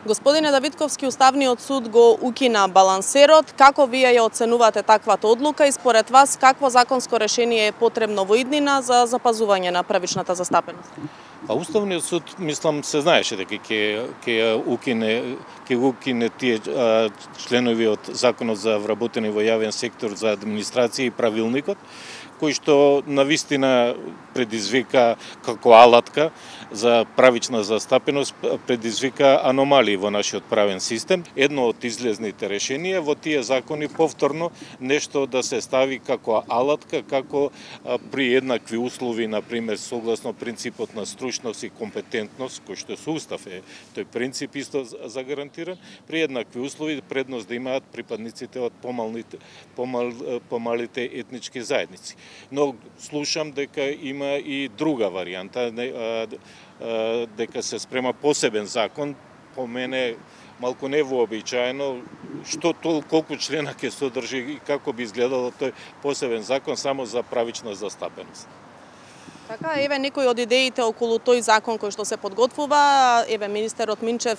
Господине Давидковски, Уставниот суд го укина балансерот. Како вие ја оценувате таквата одлука и според вас какво законско решение е потребно во иднина за запазување на правичната застапеност? Уставниот суд, мислам, се знаеше дека ќе укине тие членови од Законот за вработени во јавен сектор за администрација и правилникот, кој што навистина предизвика како алатка за правична застапеност, предизвика аномалии во нашиот правен систем. Едно од излезните решенија во тие закони повторно нешто да се стави како алатка, како при еднакви услови, например, согласно принципот на стручност и компетентност, кој што со устав е тој принцип исто загарантиран, при еднакви услови предност да имаат припадниците од помалите етнички заедници. Но слушам дека има и друга варијанта, дека се спрема посебен закон. По мене малку невообичаено, колку члена ќе содржи и како би изгледало тој посебен закон само за правична застапеност. Така, еве некои од идеите околу тој закон кој што се подготвува, еве министерот Минчев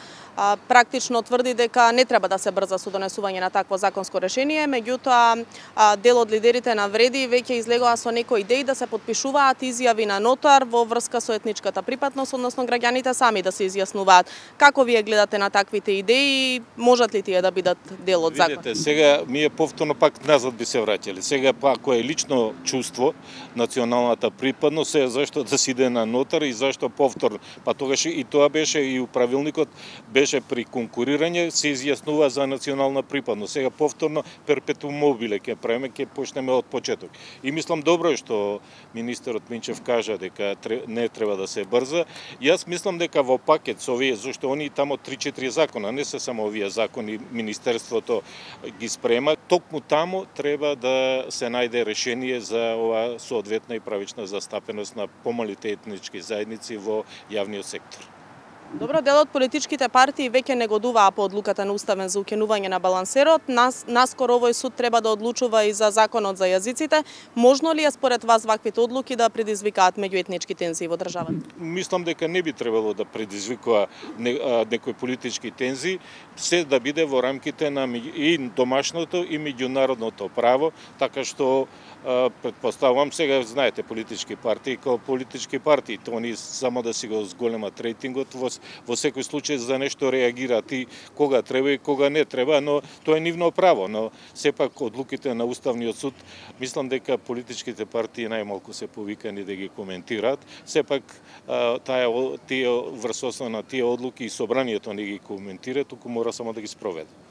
практично тврди дека не треба да се брза со донесување на такво законско решение, меѓутоа дел од лидерите на Вреди веќе излегоа со некои идеи да се подпишуваат изјави на нотар во врска со етничката припадност, односно граѓаните сами да се изјаснуваат. Како вие гледате на таквите идеи? Можат ли тие да бидат дел од закон? Видете, сега ние повторно пак назад би се враќале. Сега ако е лично чувство, националната припадност е зашто да се иде на нотар и зашто повторно. Па тогаш и тоа беше и управилникот беше при конкурирање се изјаснува за национална припадност. Сега повторно перпетум мобиле ќе правиме, ќе почнеме од почеток. И мислам добро е што министерот Минчев кажа дека не треба да се брза. Јас мислам дека во пакет со овие, зашто они тамо 3-4 закона, не се само овие закони, министерството ги спрема, токму тамо треба да се најде решение за ова соодветна и правична застапеност на помалите етнички заедници во јавниот сектор. Добро, дел од политичките партии веќе негодуваа по одлуката на Уставен за укинување на балансерот. Наскоро овој суд треба да одлучува и за законот за јазиците. Можно ли е според вас ваквите одлуки да предизвикаат меѓуетнички тензии во државата? Мислам дека не би требало да предизвикува некои политички тензии, се да биде во рамките на и домашното и меѓународното право, така што предпоставувам, сега знаете политички партии, како политички партии, они само да си го зголемат рейтингот, во секој случај за нешто реагираат и кога треба и кога не треба, но тоа е нивно право, но сепак одлуките на Уставниот суд, мислам дека политичките партии најмалку се повикани да ги коментираат, сепак тие врз основа на тие одлуки и собранието не ги коментира, туку мора само да ги спроведе.